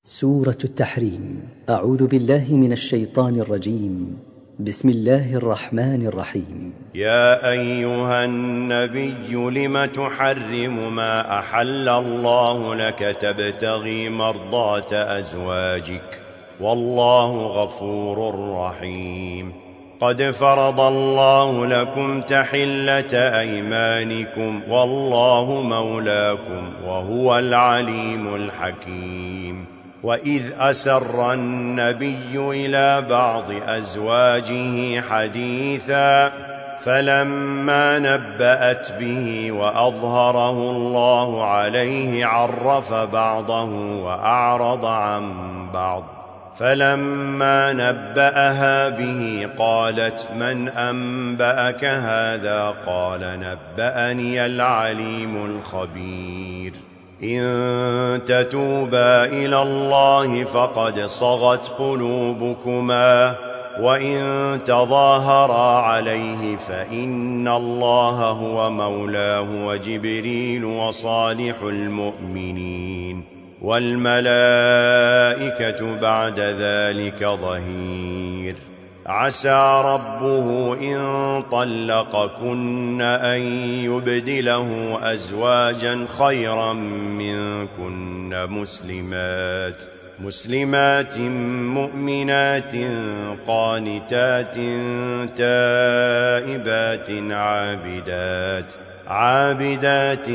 سورة التحريم. أعوذ بالله من الشيطان الرجيم. بسم الله الرحمن الرحيم. يا أيها النبي لم تحرم ما أحل الله لك تبتغي مرضات أزواجك والله غفور رحيم. قد فرض الله لكم تحلة أيمانكم والله مولاكم وهو العليم الحكيم. وإذ أسر النبي إلى بعض أزواجه حديثا فلما نبأت به وأظهره الله عليه عرف بعضه وأعرض عن بعض. فلما نبأها به قالت من أنبأك هذا؟ قال نبأني العليم الخبير. إن تتوبا إلى الله فقد صغت قلوبكما وإن تظاهرا عليه فإن الله هو مولاه وجبريل وصالح المؤمنين والملائكة بعد ذلك ظهير. عسى ربه إن طلقكن أن يبدله أزواجا خيرا منكن مسلمات مؤمنات قانتات تائبات عابدات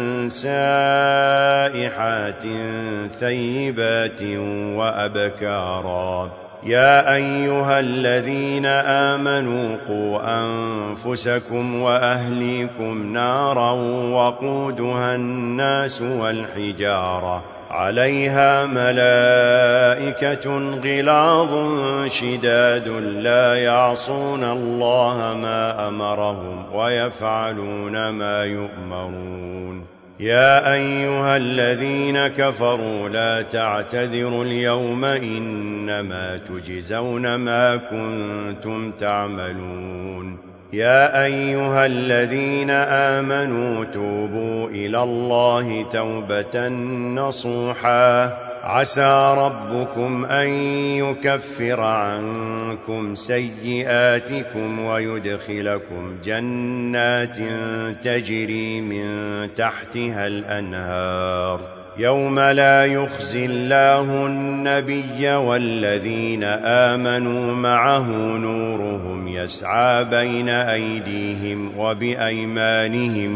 سائحات ثيبات وأبكارا. يا أيها الذين آمنوا قوا أنفسكم وأهليكم نارا وقودها الناس والحجارة عليها ملائكة غلاظ شداد لا يعصون الله ما أمرهم ويفعلون ما يؤمرون. يا أيها الذين كفروا لا تعتذروا اليوم إنما تجزون ما كنتم تعملون. يا أيها الذين آمنوا توبوا إلى الله توبة نصوحا عسى ربكم أن يكفر عنكم سيئاتكم ويدخلكم جنات تجري من تحتها الأنهار يوم لا يخزي الله النبي والذين آمنوا معه نورهم يسعى بين أيديهم وبأيمانهم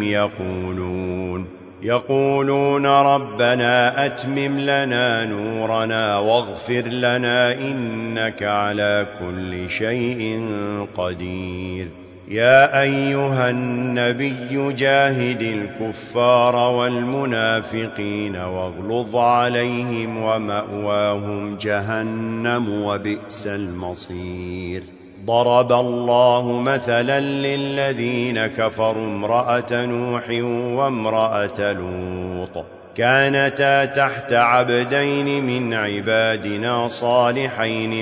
يقولون ربنا أتمم لنا نورنا واغفر لنا إنك على كل شيء قدير. يا أيها النبي جاهد الكفار والمنافقين واغلظ عليهم ومأواهم جهنم وبئس المصير. ضرب الله مثلا للذين كفروا امرأة نوح وامرأة لوط كانتا تحت عبدين من عبادنا صالحين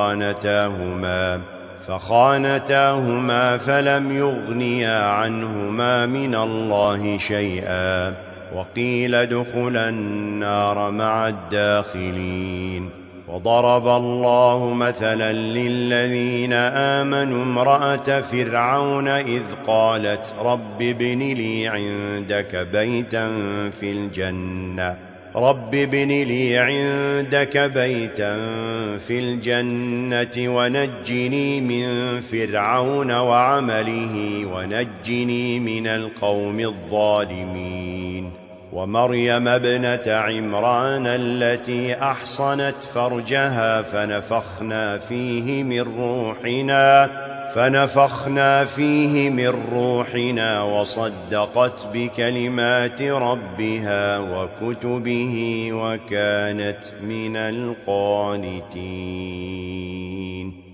فخانتاهما فلم يغنيا عنهما من الله شيئا وقيل ادخلا النار مع الداخلين. وضرب الله مثلا للذين آمنوا امرأة فرعون إذ قالت رب ابن لي عندك بيتا في الجنة ونجني من فرعون وعمله ونجني من القوم الظالمين. ومريم ابنة عمران التي أحصنت فرجها فنفخنا فيه من روحنا وصدقت بكلمات ربها وكتبه وكانت من القانتين.